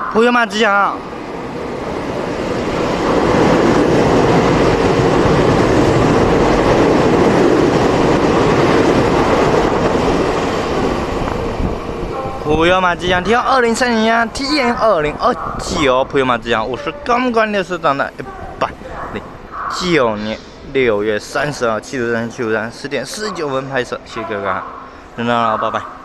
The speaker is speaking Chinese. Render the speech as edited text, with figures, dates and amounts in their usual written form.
朋友们，吉祥！朋友们，吉祥！听2030年TN 2029，朋友们，吉祥！我是钢管列车长的109年6月30号，7:10点49分拍摄，谢谢各位，真的了，拜拜。